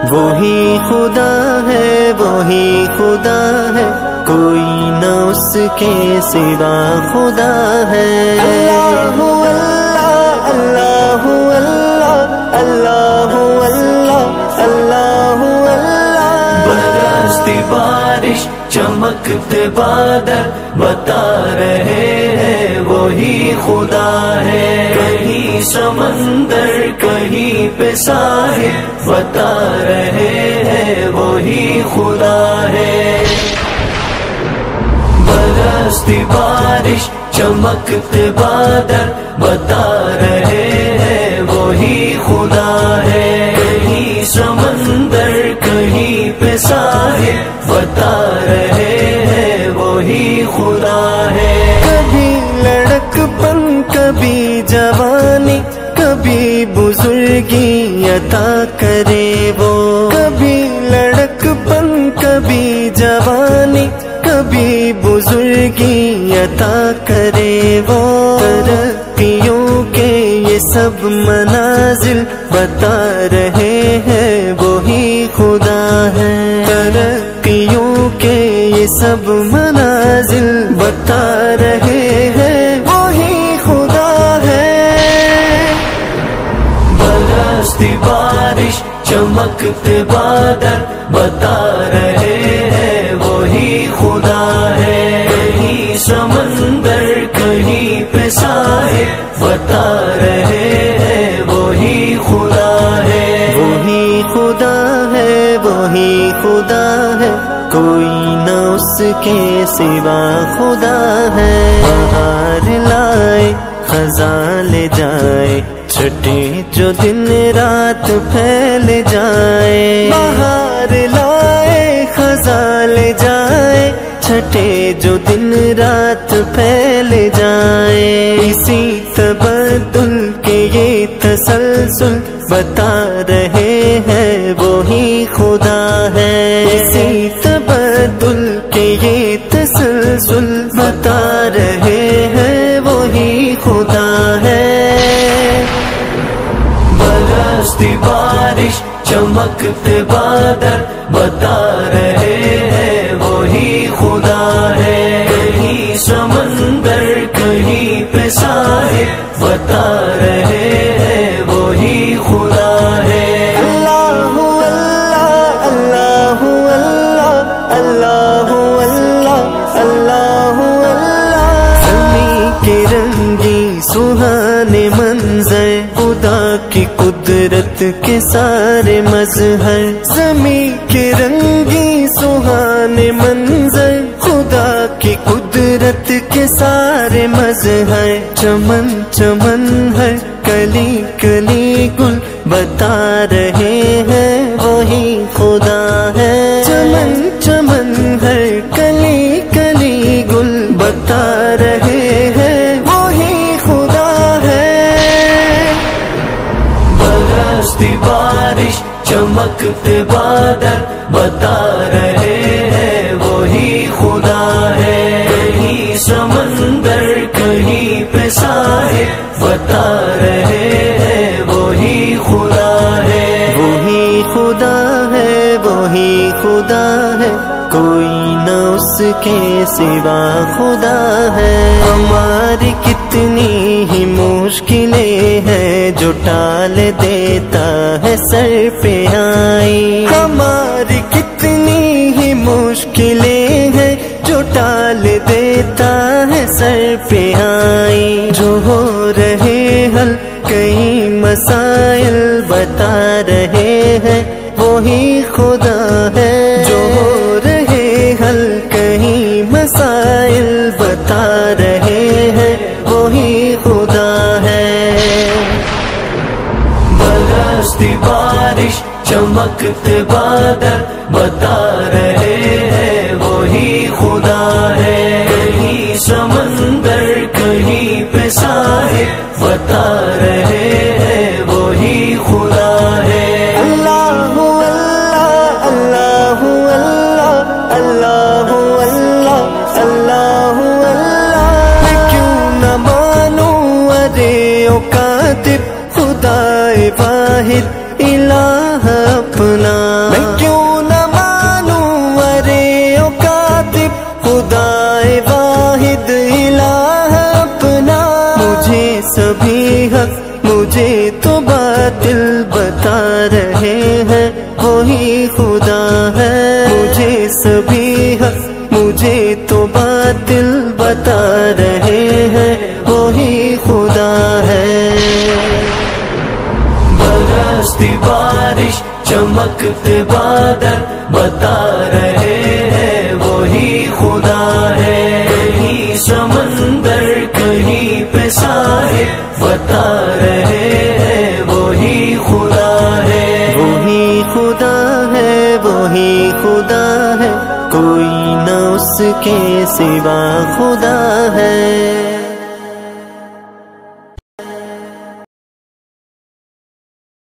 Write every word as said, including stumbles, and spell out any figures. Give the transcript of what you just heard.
وہی خدا ہے وہی خدا ہے، کوئی نہ اس کے سوا خدا ہے۔ اللہ اللہ اللہ اللہ اللہ اللہ اللہ اللہ۔ برستی بارش چمکتے بادل بتا رہے ہیں وہی خدا ہے، کہیں سمندر کہیں پہ ساحل بتا رہے ہیں وہی خدا ہے۔ برستی بارش چمکتے بادل بتا رہے ہیں وہی خدا ہے، کہیں سمندر کہیں پہ ساحل بتا رہے ہیں وہی خدا ہے۔ کبھی لڑک پن کبھی جوانی کبھی بزرگی عطا کرے وہ، کبھی لڑک پن کبھی جوانی کبھی بزرگی عطا کرے وہ، ترقیوں کے یہ سب منازل بتا رہے ہیں وہی خدا ہے، ترقیوں کے یہ سب منازل بتا رہے ہیں وہی خدا ہے۔ برستی بارش چمکتے بادل بتا رہے ہیں وہی خدا ہے، کہیں سمندر کہیں پہ ساحل بتا رہے ہیں وہی خدا ہے۔ وہی خدا ہے وہی خدا ہے، کوئی نہ اس کے سوا خدا ہے۔ بہار لائے خزاں لے جائے، چھٹے جو دن رات پھیل جائے، بہار لائے خزاں لے جائے، چھٹے جو دن رات پھیل جائے، اسی تبدل کے یہ تسلسل بتا رہے ہیں وہی خدا ہے، اسی تبدل کے یہ تسلسل بتا رہے ہیں وہی خدا ہے۔ برستی بارش چمکتے بادل بتا رہے ہیں وہی خدا ہے، کہیں سمندر کہیں پہ ساحل بتا رہے ہیں وہی خدا ہے۔ اللہ اللہ اللہ اللہ اللہ اللہ اللہ۔ زمین کے رنگی سہانے منظر خدا کی قدرت کے سارے مظہر، زمین کے رنگی سہانے منظر خدا کی قدرت کے سارے مظہر، چمن چمن ہر کلی کلی گل بتا رہے ہیں وہی خدا ہے، چمن چمن ہر کلی کلی گل بتا رہے ہیں وہی خدا ہے۔ برستی بارش چمکتے بادل بتا رہے ہیں وہی خدا ہے، کہیں سمندر کہیں پہ ساحل بتا رہے ہیں وہی خدا ہے۔ وہی خدا ہے وہی خدا ہے، کوئی نہ اس کے سوا خدا ہے۔ ہماری کتنی ہی مشکلیں ہیں جو ٹال دیتا ہے سر پہ آئی، ہماری کتنی ہی مشکلیں ہیں جو ٹال دیتا ہے سر پہ آئی، جو ہو رہے حل کئی مسائل بتا رہے ہیں وہی خدا ہے، جو ہو رہے حل کہیں مسائل بتا رہے ہیں وہی خدا ہے۔ برستی بارش چمکتے بادل بتا رہے ہیں وہی خدا ہے، کہیں سمندر کہیں پہ ساحل بتا رہے ہیں وہی خدا ہے۔ اللہ اللہ اللہ اللہ اللہ اللہ اللہ۔ میں کیوں نہ مانوں ارے او کاتب خدا واحد الہ اپنا، سبھی حق مجھے تو باطل بتا رہے ہیں، وہی خدا ہے۔ مجھے سبھی حق مجھے تو باطل بتا رہے ہیں، وہی خدا ہے۔ برستی بارش چمکتے بادل بتا رہے ہیں، وہی خدا ہے۔ کہیں سمندر کہیں پہ ساحل بتا رہے ہیں، وہی خدا ہے۔ وہی خدا ہے، وہی خدا ہے، کوئی نہ اس کے سوا خدا ہے۔